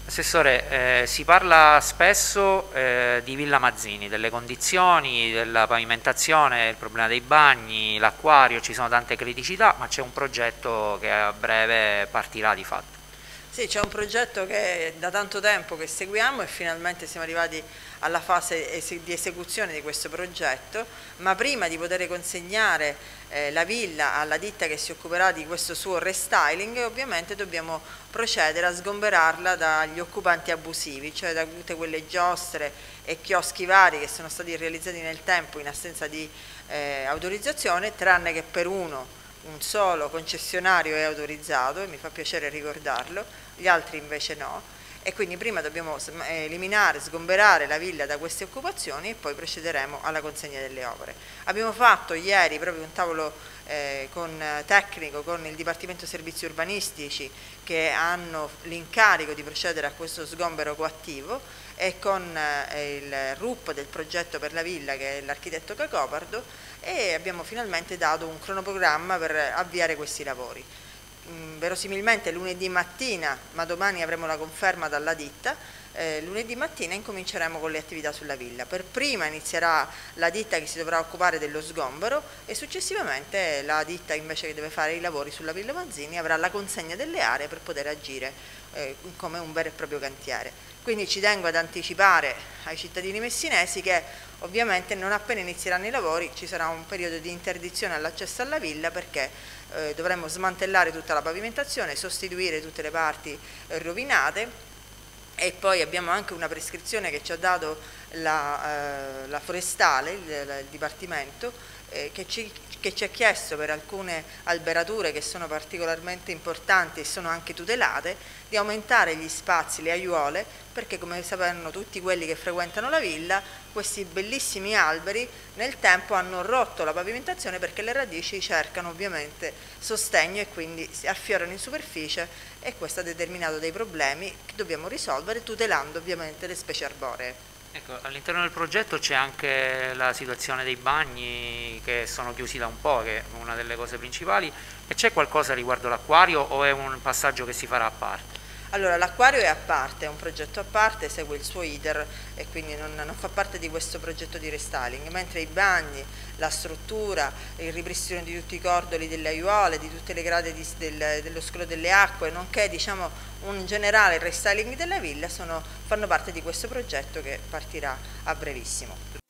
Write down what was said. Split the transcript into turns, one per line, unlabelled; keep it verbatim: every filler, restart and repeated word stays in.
Assessore, eh, si parla spesso eh, di Villa Mazzini, delle condizioni, della pavimentazione, il problema dei bagni, l'acquario, ci sono tante criticità, ma c'è un progetto che a breve partirà di fatto.
Sì, c'è un progetto che è da tanto tempo che seguiamo e finalmente siamo arrivati alla fase di esecuzione di questo progetto, ma prima di poter consegnare eh, la villa alla ditta che si occuperà di questo suo restyling, ovviamente dobbiamo procedere a sgomberarla dagli occupanti abusivi, cioè da tutte quelle giostre e chioschi vari che sono stati realizzati nel tempo in assenza di eh, autorizzazione, tranne che per uno un solo concessionario è autorizzato e mi fa piacere ricordarlo, gli altri invece no, e quindi prima dobbiamo eliminare, sgomberare la villa da queste occupazioni e poi procederemo alla consegna delle opere. Abbiamo fatto ieri proprio un tavolo eh, con, tecnico con il Dipartimento Servizi Urbanistici che hanno l'incarico di procedere a questo sgombero coattivo e con eh, il R U P del progetto per la villa che è l'architetto Cacopardo, e abbiamo finalmente dato un cronoprogramma per avviare questi lavori. Mm, verosimilmente lunedì mattina, ma domani avremo la conferma dalla ditta, eh, lunedì mattina incominceremo con le attività sulla villa. Per prima inizierà la ditta che si dovrà occupare dello sgombero e successivamente la ditta invece che deve fare i lavori sulla Villa Mazzini avrà la consegna delle aree per poter agire eh, come un vero e proprio cantiere. Quindi ci tengo ad anticipare ai cittadini messinesi che ovviamente non appena inizieranno i lavori ci sarà un periodo di interdizione all'accesso alla villa perché eh, dovremo smantellare tutta la pavimentazione, sostituire tutte le parti eh, rovinate, e poi abbiamo anche una prescrizione che ci ha dato la, eh, la forestale, il, il Dipartimento, eh, che, ci, che ci ha chiesto per alcune alberature che sono particolarmente importanti e sono anche tutelate, di aumentare gli spazi, le aiuole, perché come sapranno tutti quelli che frequentano la villa, questi bellissimi alberi nel tempo hanno rotto la pavimentazione perché le radici cercano ovviamente sostegno e quindi si affiorano in superficie, e questo ha determinato dei problemi che dobbiamo risolvere tutelando ovviamente le specie arboree.
Ecco, all'interno del progetto c'è anche la situazione dei bagni che sono chiusi da un po', che è una delle cose principali, e c'è qualcosa riguardo l'acquario o è un passaggio che si farà a parte?
Allora, l'acquario è a parte, è un progetto a parte, segue il suo iter e quindi non, non fa parte di questo progetto di restyling, mentre i bagni, la struttura, il ripristino di tutti i cordoli delle aiuole, di tutte le grade di, del, dello scolo delle acque, nonché diciamo un generale restyling della villa sono, fanno parte di questo progetto che partirà a brevissimo.